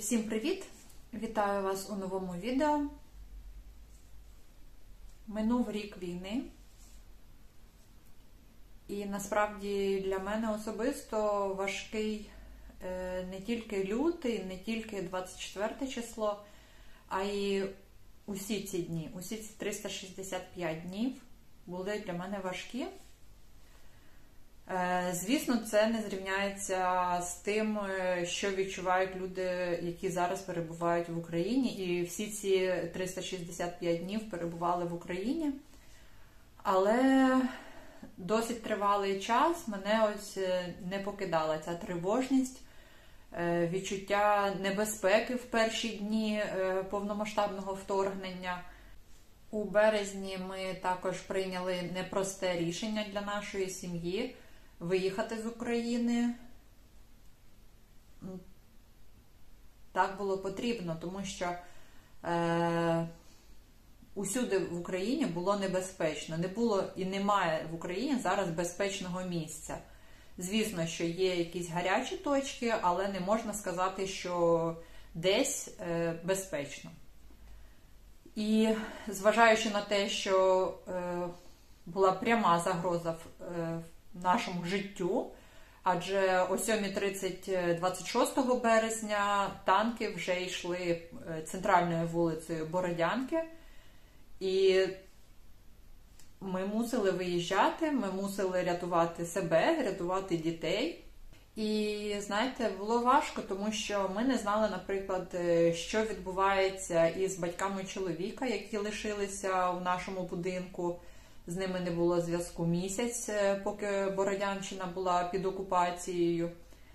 Всім привіт! Вітаю вас у новому відео. Минув рік війни. І насправді для мене особисто важкий не тільки лютий, не тільки 24 число, а й усі ці дні, усі ці 365 днів були для мене важкі. Звісно, це не зрівняється з тим, що відчувають люди, які зараз перебувають в Україні. І всі ці 365 днів перебували в Україні. Але досить тривалий час мене ось не покидала ця тривожність, відчуття небезпеки в перші дні повномасштабного вторгнення. У березні ми також прийняли непросте рішення для нашої сім'ї – виїхати з України. Так було потрібно, тому що усюди в Україні було небезпечно. Не було і немає в Україні зараз безпечного місця. Звісно, що є якісь гарячі точки, але не можна сказати, що десь безпечно. І зважаючи на те, що була пряма загроза в нашому життю, адже о 7:30 26 березня танки вже йшли центральною вулицею Бородянки, і ми мусили виїжджати, ми мусили рятувати себе, рятувати дітей. І, знаєте, було важко, тому що ми не знали, наприклад, що відбувається із батьками чоловіка, які лишилися у нашому будинку. З ними не було зв'язку місяць, поки Бородянщина була під окупацією.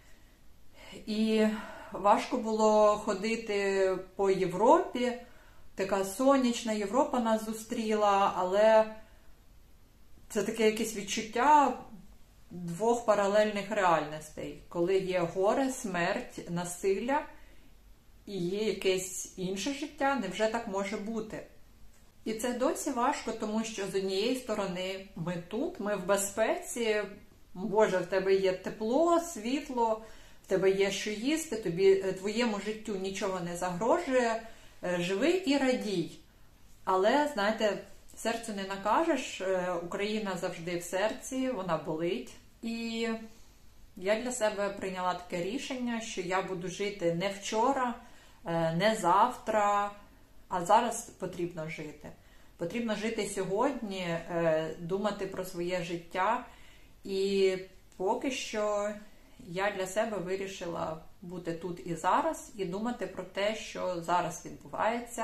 І важко було ходити по Європі. Така сонячна Європа нас зустріла, але це таке якесь відчуття двох паралельних реальностей. Коли є горе, смерть, насилля і є якесь інше життя, невже так може бути? І це досі важко, тому що з однієї сторони ми тут, ми в безпеці, Боже, в тебе є тепло, світло, в тебе є що їсти, твоєму життю нічого не загрожує, живи і радій. Але, знаєте, серцю не накажеш, Україна завжди в серці, вона болить. І я для себе прийняла таке рішення, що я буду жити не вчора, не завтра, а зараз потрібно жити. Потрібно жити сьогодні, думати про своє життя. І поки що я для себе вирішила бути тут і зараз, і думати про те, що зараз відбувається.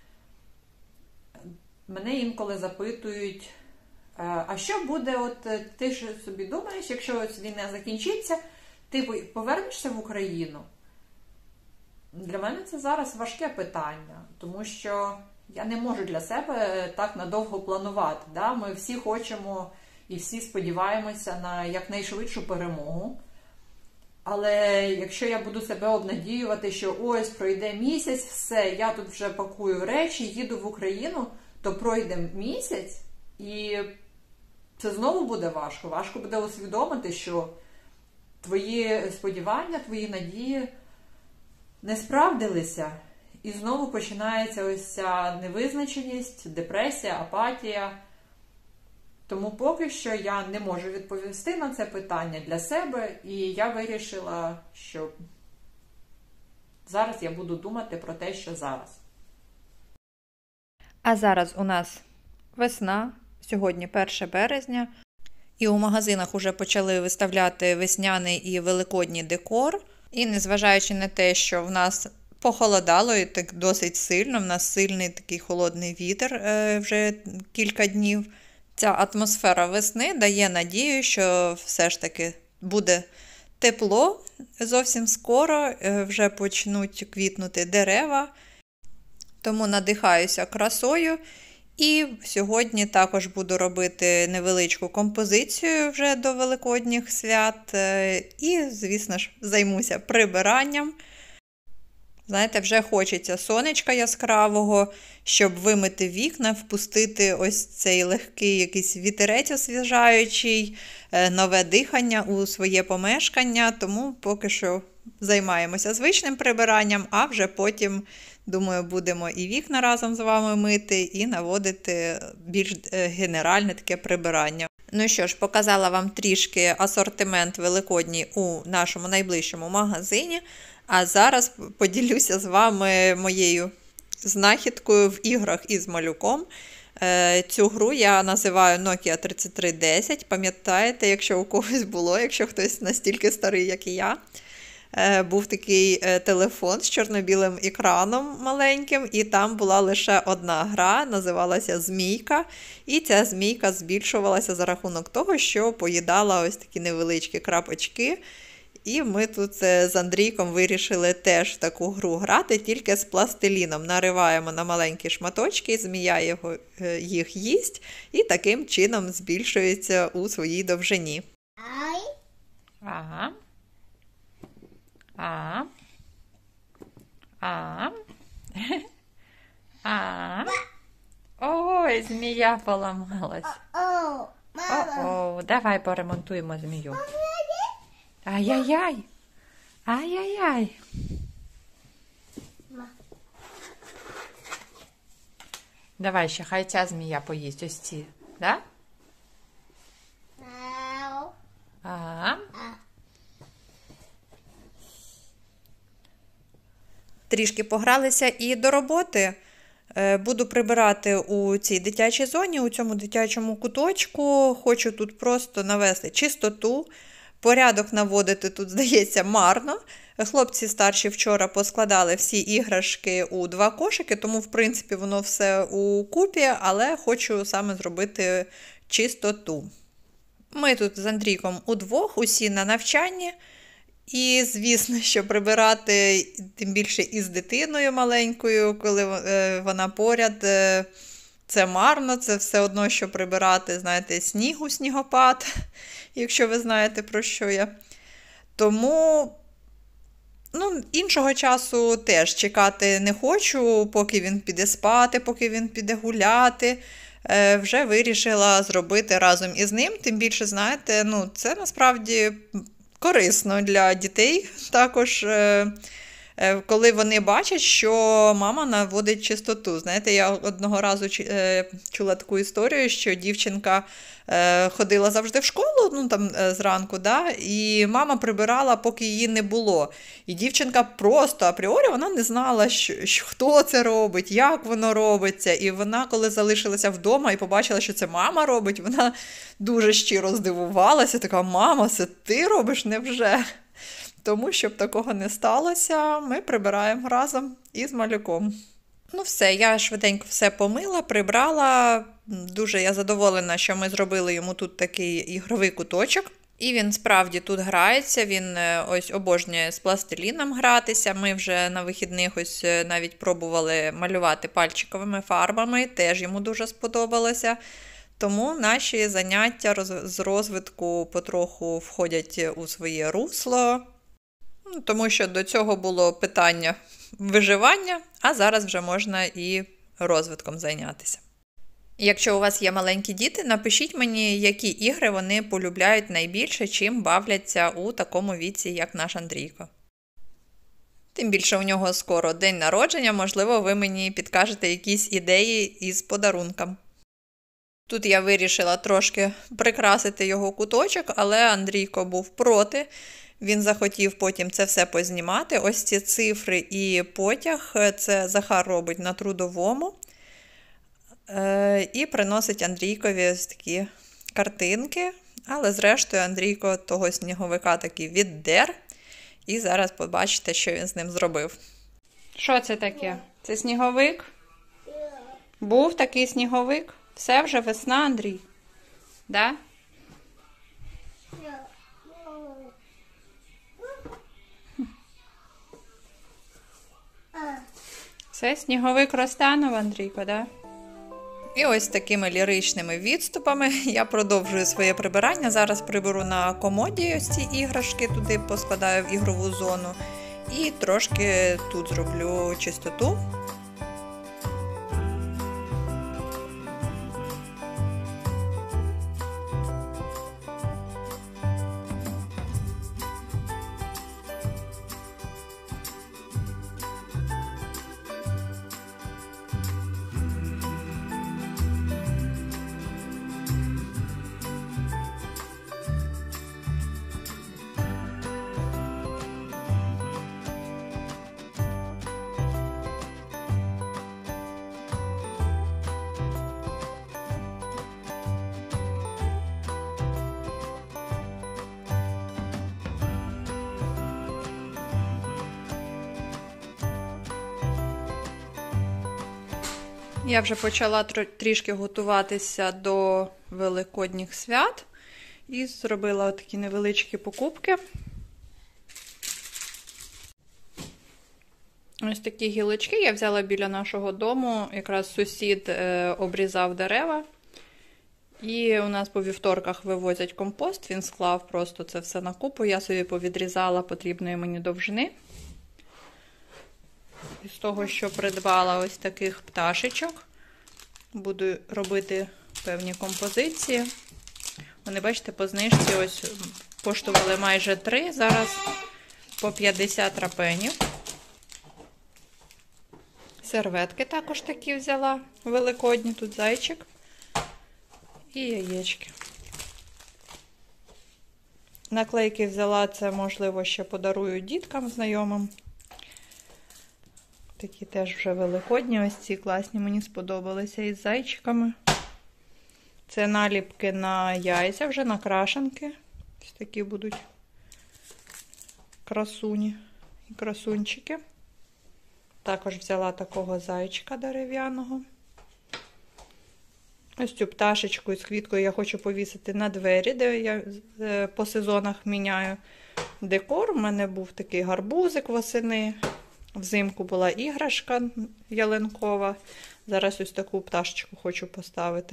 Мене інколи запитують, а що буде, от ти ж собі думаєш, якщо ось війна закінчиться, ти повернешся в Україну? Для мене це зараз важке питання, тому що я не можу для себе так надовго планувати. Да? Ми всі хочемо і всі сподіваємося на якнайшвидшу перемогу. Але якщо я буду себе обнадіювати, що ось пройде місяць, все, я тут вже пакую речі, їду в Україну, то пройде місяць і це знову буде важко. Важко буде усвідомити, що твої сподівання, твої надії не справдилися. І знову починається ось ця невизначеність, депресія, апатія. Тому поки що я не можу відповісти на це питання для себе, і я вирішила, що зараз я буду думати про те, що зараз. А зараз у нас весна, сьогодні 1 березня, і у магазинах вже почали виставляти весняний і великодній декор. І незважаючи на те, що в нас похолодало і так досить сильно, в нас сильний такий холодний вітер вже кілька днів, ця атмосфера весни дає надію, що все ж таки буде тепло зовсім скоро, вже почнуть квітнути дерева, тому надихаюся красою. І сьогодні також буду робити невеличку композицію вже до великодніх свят. І, звісно ж, займуся прибиранням. Знаєте, вже хочеться сонечка яскравого, щоб вимити вікна, впустити ось цей легкий якийсь вітерець освіжаючий, нове дихання у своє помешкання. Тому поки що займаємося звичним прибиранням, а вже потім, думаю, будемо і вікна разом з вами мити, і наводити більш генеральне таке прибирання. Ну що ж, показала вам трішки асортимент великодній у нашому найближчому магазині. А зараз поділюся з вами моєю знахідкою в іграх із малюком. Цю гру я називаю Nokia 3310. Пам'ятаєте, якщо у когось було, якщо хтось настільки старий, як і я. Був такий телефон з чорно-білим екраном маленьким, і там була лише одна гра, називалася «Змійка». І ця змійка збільшувалася за рахунок того, що поїдала ось такі невеличкі крапочки. І ми тут з Андрійком вирішили теж в таку гру грати, тільки з пластиліном. Нариваємо на маленькі шматочки, змія їх їсть, і таким чином збільшується у своїй довжині. Ага. А. А. А. Ой, змія поламалась. О-о, давай поремонтуємо змію. Ай-яй-яй. Ай-яй-яй. Давай ще, хай ця змія поїсть ось ці, да? А. Трішки погралися і до роботи. Буду прибирати у цій дитячій зоні, у цьому дитячому куточку. Хочу тут просто навести чистоту. Порядок наводити тут, здається, марно. Хлопці старші вчора поскладали всі іграшки у 2 кошики, тому, в принципі, воно все у купі, але хочу саме зробити чистоту. Ми тут з Андрійком удвох, усі на навчанні. І, звісно, що прибирати, тим більше із дитиною маленькою, коли вона поряд, це марно, це все одно, що прибирати, знаєте, снігу, снігопад, якщо ви знаєте, про що я. Тому, іншого часу теж чекати не хочу, поки він піде спати, поки він піде гуляти. Вже вирішила зробити разом із ним, тим більше, знаєте, це насправді корисно для дітей також, коли вони бачать, що мама наводить чистоту. Знаєте, я одного разу чула таку історію, що дівчинка ходила завжди в школу, зранку, і мама прибирала, поки її не було. І дівчинка просто апріорі, вона не знала, хто це робить, як воно робиться. І вона, коли залишилася вдома і побачила, що це мама робить, вона дуже щиро здивувалася, така: «Мама, це ти робиш? Невже?» Тому, щоб такого не сталося, ми прибираємо разом із малюком. Все, я швиденько все помила, прибрала. Дуже я задоволена, що ми зробили йому тут такий ігровий куточок. І він справді тут грається, він ось обожнює з пластиліном гратися. Ми вже на вихідних ось навіть пробували малювати пальчиковими фарбами, теж йому дуже сподобалося. Тому наші заняття з розвитку потроху входять у своє русло. Тому що до цього було питання виживання, а зараз вже можна і розвитком зайнятися. Якщо у вас є маленькі діти, напишіть мені, які ігри вони полюбляють найбільше, чим бавляться у такому віці, як наш Андрійко. Тим більше у нього скоро день народження, можливо, ви мені підкажете якісь ідеї із подарунком. Тут я вирішила трошки прикрасити його куточок, але Андрійко був проти. Він захотів потім це все познімати. Ось ці цифри і потяг – це Захар робить на трудовому. І приносить Андрійкові ось такі картинки. Але зрештою Андрійко того сніговика таки віддер. І зараз побачите, що він з ним зробив. Що це таке? Це сніговик? Був такий сніговик? Все вже весна, Андрій? Да? Все, сніговик розтанув, Андрійко, да? І ось такими ліричними відступами я продовжую своє прибирання. Зараз приберу на комоді ось ці іграшки, туди поскладаю в ігрову зону. І трошки тут зроблю чистоту. Я вже почала трішки готуватися до великодніх свят і зробила такі невеличкі покупки. Ось такі гілочки я взяла біля нашого дому, якраз сусід обрізав дерева. І у нас по вівторках вивозять компост, він склав просто це все на купу, я собі повідрізала потрібної мені довжини. Із того, що придбала ось таких пташечок, буду робити певні композиції. Вони, бачите, по знижці ось коштували майже 3, зараз по 50 рапенів. Серветки також такі взяла, великодні, тут зайчик і яєчки. Наклейки взяла, це, можливо, ще подарую діткам знайомим. Такі теж вже великодні, ось ці класні, мені сподобалися із зайчиками. Це наліпки на яйця, вже на крашенки. Ось такі будуть красуні і красунчики. Також взяла такого зайчика дерев'яного. Ось цю пташечку із квіткою я хочу повісити на двері, де я по сезонах міняю декор. У мене був такий гарбузик восени. Взимку була іграшка ялинкова. Зараз ось таку пташечку хочу поставити.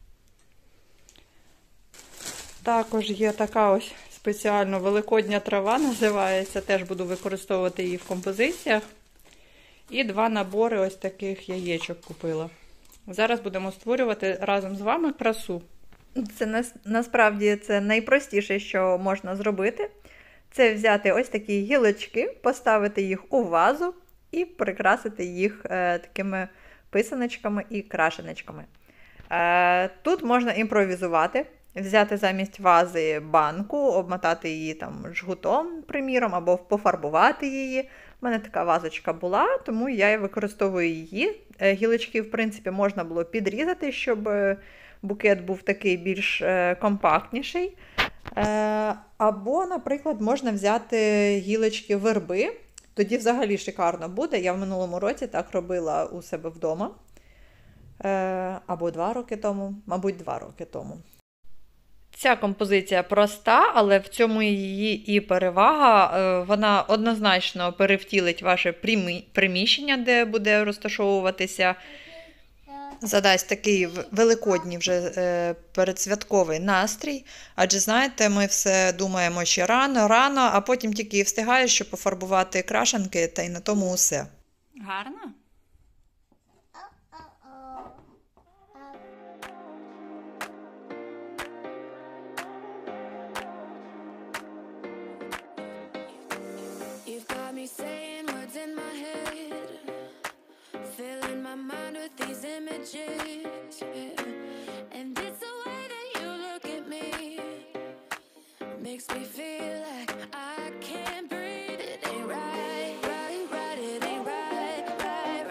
Також є така ось спеціально великодня трава називається. Теж буду використовувати її в композиціях. І 2 набори ось таких яєчок купила. Зараз будемо створювати разом з вами красу. Це насправді це найпростіше, що можна зробити. Це взяти ось такі гілочки, поставити їх у вазу і прикрасити їх такими писаночками і крашеночками. Тут можна імпровізувати, взяти замість вази банку, обмотати її там жгутом, приміром, або пофарбувати її. У мене така вазочка була, тому я використовую її. Гілочки, в принципі, можна було підрізати, щоб букет був такий більш компактніший. Або, наприклад, можна взяти гілочки верби, тоді взагалі шикарно буде. Я в минулому році так робила у себе вдома. Або 2 роки тому, мабуть, 2 роки тому. Ця композиція проста, але в цьому її і перевага. Вона однозначно перевтілить ваше приміщення, де буде розташовуватися. Задасть такий великодній вже передсвятковий настрій. Адже, знаєте, ми все думаємо ще рано, а потім тільки встигаєш, щоб пофарбувати крашенки, та й на тому усе. Гарно? Makes me feel like I can't breathe. It ain't right, right, right. It ain't right, right,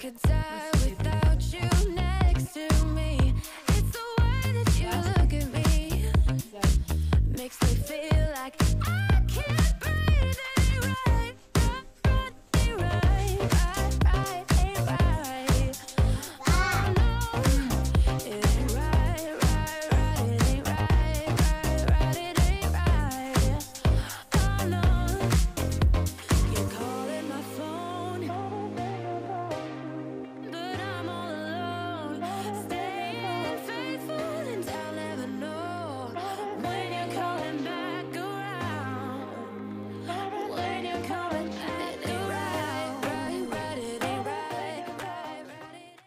could die without you next to me. It's the way that you look at me, makes me feel like I